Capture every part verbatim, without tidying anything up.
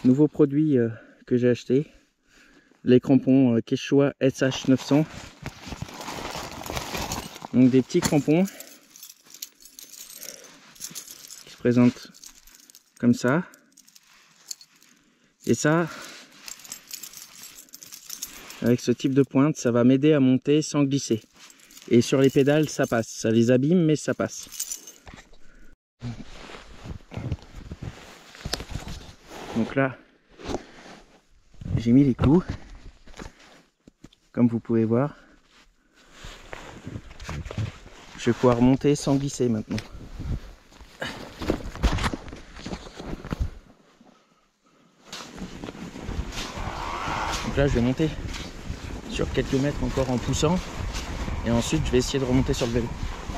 Nouveau produit euh, que j'ai acheté. Les crampons euh, Quechua S H neuf cents. Donc des petits crampons qui se présentent comme ça. Et ça, avec ce type de pointe, ça va m'aider à monter sans glisser. Et sur les pédales, ça passe. Ça les abîme, mais ça passe. Donc là, j'ai mis les clous, comme vous pouvez voir. Je vais pouvoir monter sans glisser maintenant. Donc là, je vais monter sur quelques mètres encore en poussant. Et ensuite, je vais essayer de remonter sur le vélo.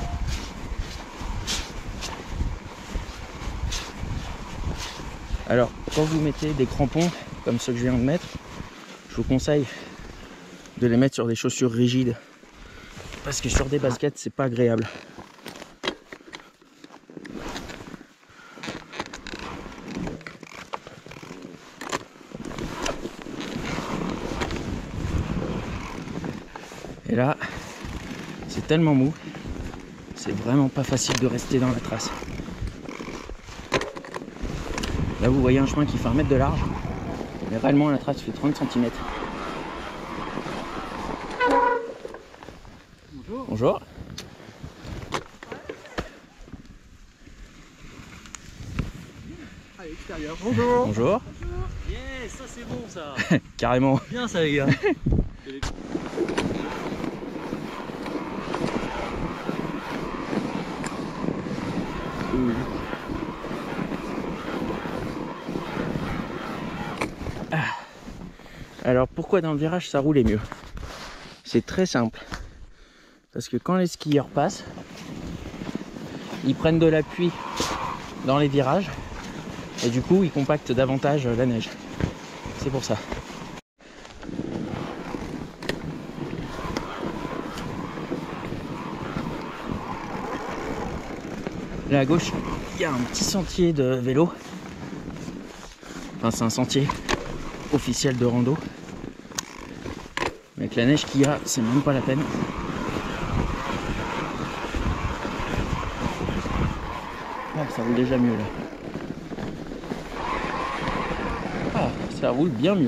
Alors, quand vous mettez des crampons, comme ceux que je viens de mettre, je vous conseille de les mettre sur des chaussures rigides. Parce que sur des baskets, c'est pas agréable. Et là, c'est tellement mou, c'est vraiment pas facile de rester dans la trace. Là, vous voyez un chemin qui fait un mètre de large, mais réellement la trace fait trente centimètres. Bonjour. Bonjour. À l'extérieur. Bonjour. Bonjour. Bonjour. Yes, ça c'est bon ça. Carrément. Bien ça les gars. Ah. Alors pourquoi dans le virage ça roulait mieux? C'est très simple. Parce que quand les skieurs passent, ils prennent de l'appui dans les virages et du coup ils compactent davantage la neige. C'est pour ça. Là à gauche, il y a un petit sentier de vélo. Enfin, c'est un sentier officiel de rando. Mais avec la neige qu'il y a, c'est même pas la peine. Ah, ça roule déjà mieux là. Ah, ça roule bien mieux.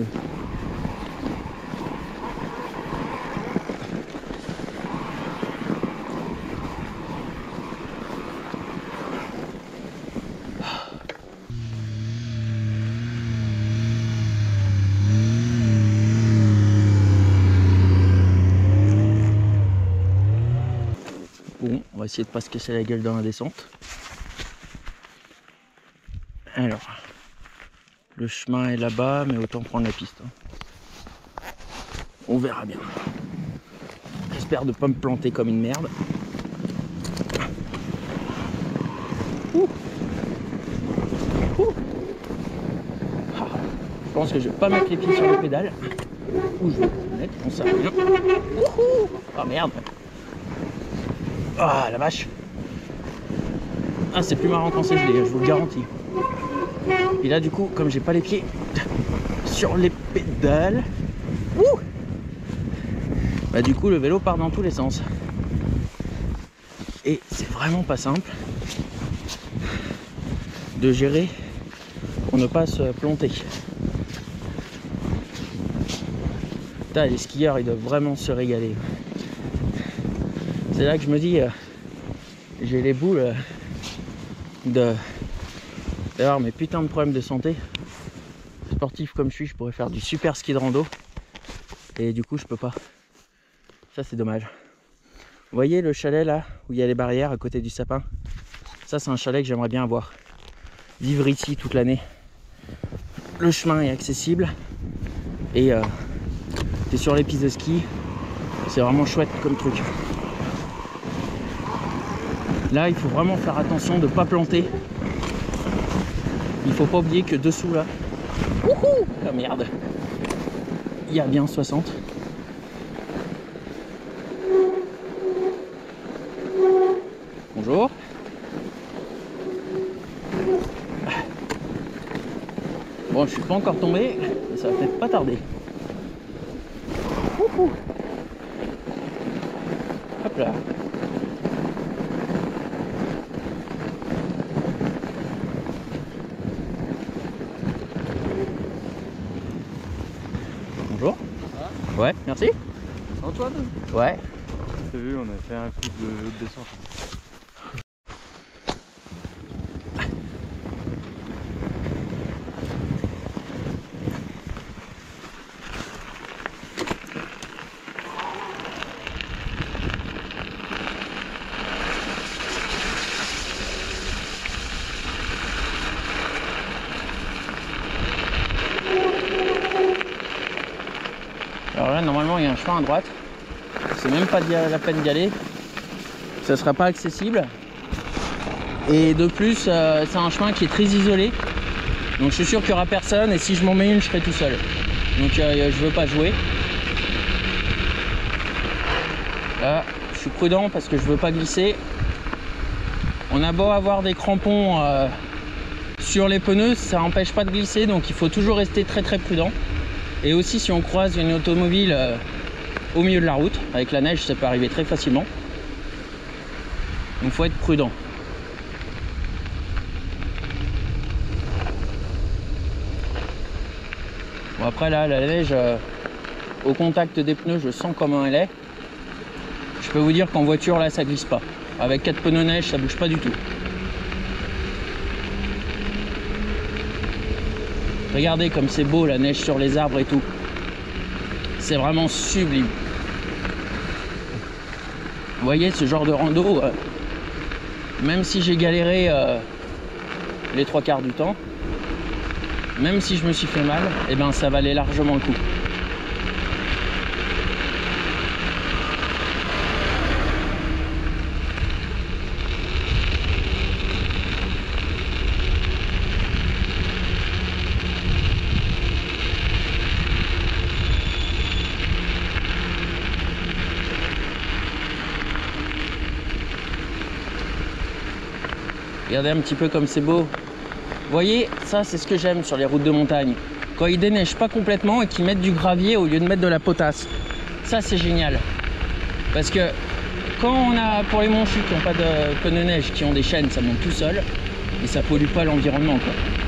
Bon, on va essayer de pas se casser la gueule dans la descente. Alors, le chemin est là-bas, mais autant prendre la piste. On verra bien. J'espère de ne pas me planter comme une merde. Ouh. Ouh. Ah, je pense que je vais pas mettre les pieds sur les pédales. Ou je vais mettre, on sait rien. Ah merde. Ah la vache. Ah c'est plus marrant quand c'est gelé, je vous le garantis. Et là du coup, comme j'ai pas les pieds sur les pédales, ouh, bah du coup le vélo part dans tous les sens. Et c'est vraiment pas simple de gérer pour ne pas se planter. Putain, les skieurs ils doivent vraiment se régaler. C'est là que je me dis, euh, j'ai les boules euh, de d'avoir mes putains de problèmes de santé. Sportif comme je suis, je pourrais faire du super ski de rando. Et du coup, je peux pas. Ça, c'est dommage. Vous voyez le chalet là, où il y a les barrières à côté du sapin? Ça, c'est un chalet que j'aimerais bien avoir. Vivre ici toute l'année. Le chemin est accessible. Et euh, t'es sur les pistes de ski. C'est vraiment chouette comme truc. Là, il faut vraiment faire attention de ne pas planter. Il faut pas oublier que dessous là, wouhou, la merde, il y a bien soixante. Bonjour. Bon, je suis pas encore tombé, mais ça va peut-être pas tarder. Ouhou. Hop là. Bonjour. Ah. Ouais, merci. Antoine? Ouais. T'as vu, on a fait un coup de descente. Alors là, normalement, il y a un chemin à droite. C'est même pas la peine d'y aller. Ça sera pas accessible. Et de plus, euh, c'est un chemin qui est très isolé. Donc je suis sûr qu'il n'y aura personne. Et si je m'en mets une, je serai tout seul. Donc euh, je veux pas jouer. Là, je suis prudent parce que je veux pas glisser. On a beau avoir des crampons euh, sur les pneus, ça n'empêche pas de glisser. Donc il faut toujours rester très très prudent. Et aussi si on croise une automobile euh, au milieu de la route, avec la neige ça peut arriver très facilement. Donc il faut être prudent. Bon après là, la neige euh, au contact des pneus, je sens comment elle est. Je peux vous dire qu'en voiture là ça glisse pas. Avec quatre pneus neige ça bouge pas du tout. Regardez comme c'est beau la neige sur les arbres et tout. C'est vraiment sublime. Vous voyez ce genre de rando, euh, même si j'ai galéré euh, les trois quarts du temps, même si je me suis fait mal, et eh ben ça valait largement le coup. Regardez un petit peu comme c'est beau. Vous voyez, ça c'est ce que j'aime sur les routes de montagne. Quand ils déneigent pas complètement et qu'ils mettent du gravier au lieu de mettre de la potasse. Ça c'est génial. Parce que quand on a, pour les monchus qui n'ont pas de pneus neige, qui ont des chaînes, ça monte tout seul. Et ça pollue pas l'environnement quoi.